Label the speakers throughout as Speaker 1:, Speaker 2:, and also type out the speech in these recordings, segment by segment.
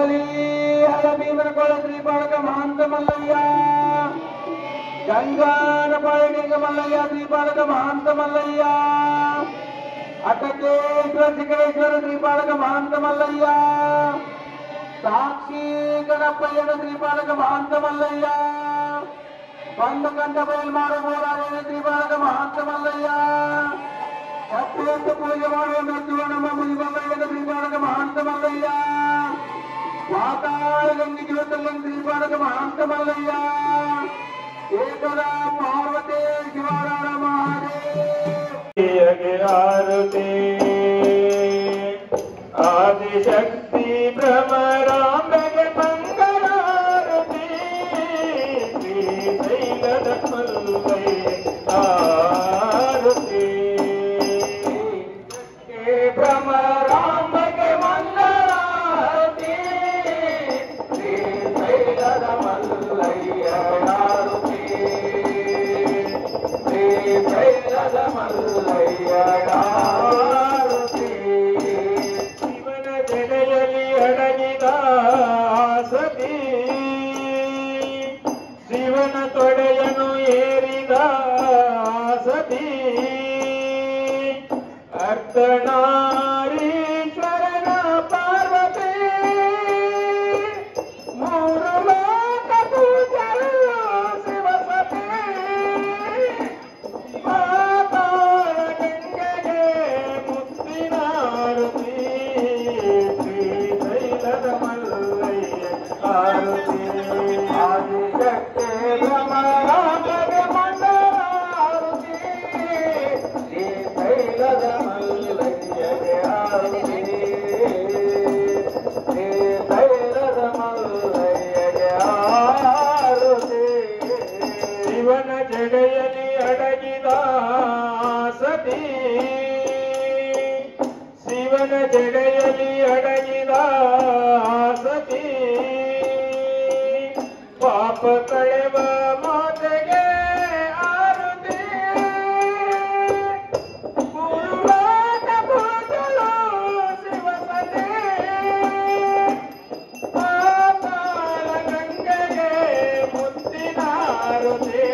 Speaker 1: बोली हलबीमन कोल श्रीपालक महंत मल्लय्य गंगान पायडिंग मल्लय्य श्रीपालक महंत मल्लय्य अटकेश्वर शिखरेश्वर श्रीपालक महंत मल्लय्य साक्षी गणपय्यन श्रीपालक महंत मल्लय्य बंदकंठ बयलमार मोरारेन श्रीपालक महंत मल्लय्य सत्योक्त पूजे ಮಾಡುವ ಮೆಚ್ಚುವ ನಮ್ಮ ಮುನಿಮಲ್ಲಯ್ಯನ ಶ್ರೀಪಾಲಕ ಮಹಾಂತ ಮಲ್ಲಯ್ಯ ಪಾತಾಳ ಗಂಗೆ ಜ್ಯೋತಿರ್ಲಿಂಗ ಶ್ರೀಪಾಲಕ ಮಹಾಂತ ಮಲ್ಲಯ್ಯ ಏಕದಾ ಪಾರ್ವತಿ ಶಿವರಾರ ಮಹಾದೇವ ಆರತಿ ಆದಿಶಕ್ತಿ ಭ್ರಮರಾಂಬೆಗೆ ಮಂಗಳಾರತಿ ಶ್ರೀಶೈಲದ ಮಲ್ಲಯ್ಯ ಆರತಿ ಭ್ರಮರಾಂಬೆಗೆ ಮಂಗಳಾರತಿ ಶ್ರೀಶೈಲದ ಮಲ್ಲಯ್ಯ ಆರತಿ ಶ್ರೀಶೈಲದ ಮಲ್ಲಯ್ಯ ಆರತಿ ಶಿವನ ಜಡೆಯಲ್ಲಿ ಅಡಗಿದ ಸತಿ ಶಿವನ ತೊಡೆಯನ್ನು ಏರಿದ ಸತಿ ಅರ್ಧನಾರೀಶ್ವರನ ಪಾರ್ವತಿ ಮೂರು ಲೋಕ ಪೂಜಲು ಶಿವಸತಿ ಪಾತಾಳ ಗಂಗೆಗೆ ಮುತ್ತಿನಾರತಿ ಶ್ರೀಶೈಲದ ಮಲ್ಲಯ್ಯ ಆರತಿ ಆದಿಶಕ್ತಿ ಭ್ರಮರಾಂಬೆಗೆ ಮಂಗಳಾರತಿ ಶ್ರೀಶೈಲದ ಮಲ್ಲಯ್ಯಗೆ ಆರತಿ ಶ್ರೀಶೈಲದ ಮಲ್ಲಯ್ಯಗೆ ಆರತಿ ಶಿವನ ಜಡೆಯಲ್ಲಿ ಅಡಗಿದ ಸತಿ ಶಿವನ ಜಡೆಯಲ್ಲಿ ಅಡಗಿದ ಸತಿ ಪಾಪ ಕಳೆವ ಮಾತೆಗೆ ಆರತಿ ಗುರುವಾದ ಪೂಜಲು ಶಿವಸತಿ ಪಾತಾಳ ಗಂಗೆಗೆ ಮುತ್ತಿನಾರತಿ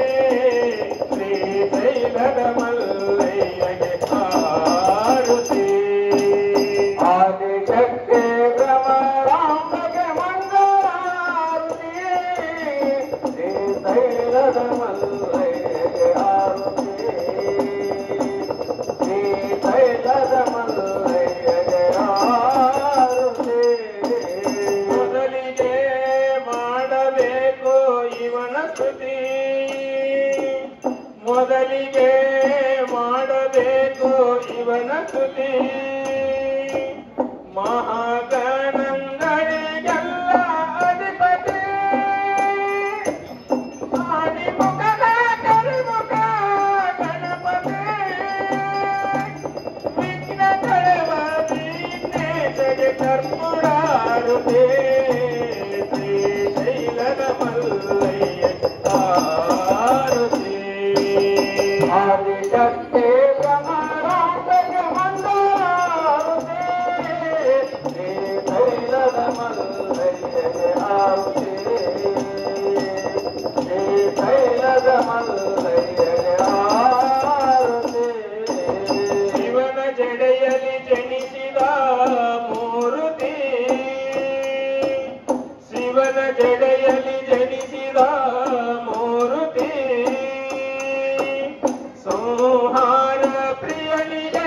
Speaker 1: ಶ್ರೀಶೈಲದ ಮಲ್ಲಯ್ಯಗೆ ಆರತಿ ಆದಿಶಕ್ತಿ ಭ್ರಮರಾಂಬೆಗೆ ಮಂಗಳಾರತಿ ಶ್ರೀಶೈಲದ ಮಲ್ಲಯ್ಯಗೆ ಆರತಿ ಶ್ರೀಶೈಲದ ಮಲ್ಲಯ್ಯಗೆ ಆರತಿ ಮೊದಲಿಗೆ ಮಾಡಬೇಕು ಇವನ ಸ್ತುತಿ ಮೊದಲಿಗೆ ಮಾಡಬೇಕು ಇವನ ಸ್ತುತಿ ಮಹಾಗಣಗಳಿಗೆಲ್ಲ ಅಧಿಪತಿ ಆದಿಮುಖದ ಕರಿಮುಖ ಗಣಪತಿ ವಿಘ್ನ ಕಳೆವ ವಿಘ್ನೇಶಗೆ ಕರ್ಪೂರಾರತಿ ಶ್ರೀಶೈಲದ ಮಲ್ಲಯ್ಯ ಆರತಿ ಆದಿಶಕ್ತಿ ಭ್ರಮರಾಂಬೆಗೆ ಮಂಗಳಾರತಿ ಶ್ರೀಶೈಲದ ಮಲ್ಲಯ್ಯಗೆ ಆರತಿ ಶ್ರೀಶೈಲದ ಮಲ್ಲಯ್ಯಗೆ ಆರತಿ ಶಿವನ ಜಡೆಯಲ್ಲಿ ಜನಿಸಿದ ಮೂರುತಿ ಶಿವನ ಜಡೆಯಲ್ಲಿ ಜನಿಸಿದ ಮೂರುತಿ ಸಂಹಾರ ಪ್ರಿಯನಿಗೆ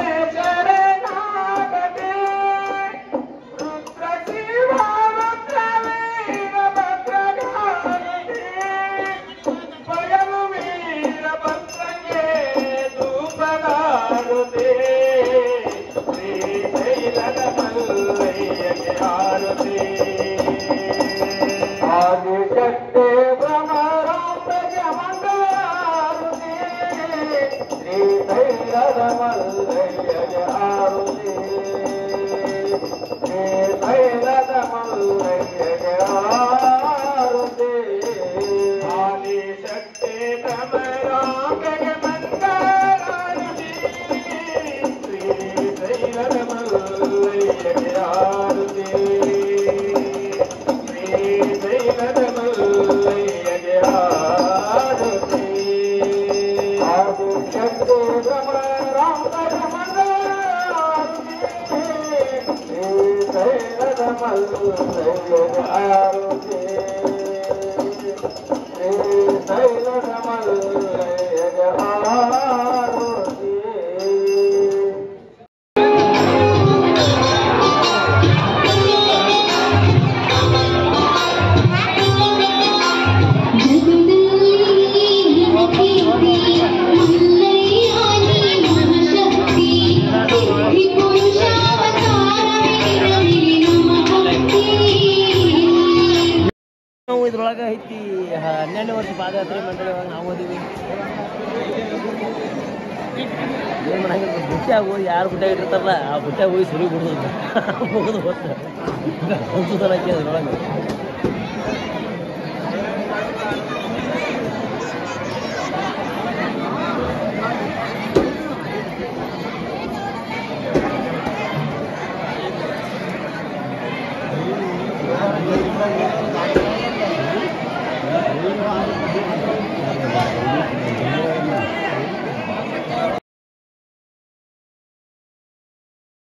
Speaker 1: ಶರಣಾಗತಿ ರುದ್ರ ಶಿವ ರುದ್ರವೀರ ಭದ್ರಗಾಮಿನಿ ಸ್ವಯಂ ವೀರ ಭದ್ರಗೆ ಧೂಪದಾರುತಿ ಶ್ರೀಶೈಲದ ಮಲ್ಲಯ್ಯಗೆ ಆರತಿ ಆದಿಶಕ್ತಿ ಭ್ರಮರಾಂಬೆಗೆ ಮಂಗಳಾರತಿ ಶ್ರೀಶೈಲದ ಮಲ್ಲಯ್ಯಗೆ ಆರತಿ ಶ್ರೀಶೈಲದ ಮಲ್ಲಯ್ಯಗೆ ಆರತಿ ಆದಿಶಕ್ತಿ ಭ್ರಮರಾಂಬೆಗೆ ಮಂಗಳಾರತಿ ಶ್ರೀಶೈಲದ ಮಲ್ಲಯ್ಯಗೆ ಆರತಿ
Speaker 2: ಇದ್ರೊಳಗೆ ಐತಿ 12ನೇ ವರ್ಷ ಪಾದಯಾತ್ರೆ ಮಂಡಳಿ ಒಳಗೆ ನಾವು ಓದಿವಿ. ಏನು ಮಾಡಂಗಿಲ್ಲ, ಬುಟ್ಟ್ಯಾಗ ಹೋಗಿ ಯಾರು ಬುಟ್ಟ್ಯಾಗ ಇಟ್ಟಿರ್ತಾರಲ್ಲ ಆ ಬುಟ್ಟ್ಯಾಗ ಹೋಗಿ ಸುರಿ ಬಿಡೋದು ಮುಗಿದು ಗೊತ್ತು ಅದ್ರೊಳಗೆ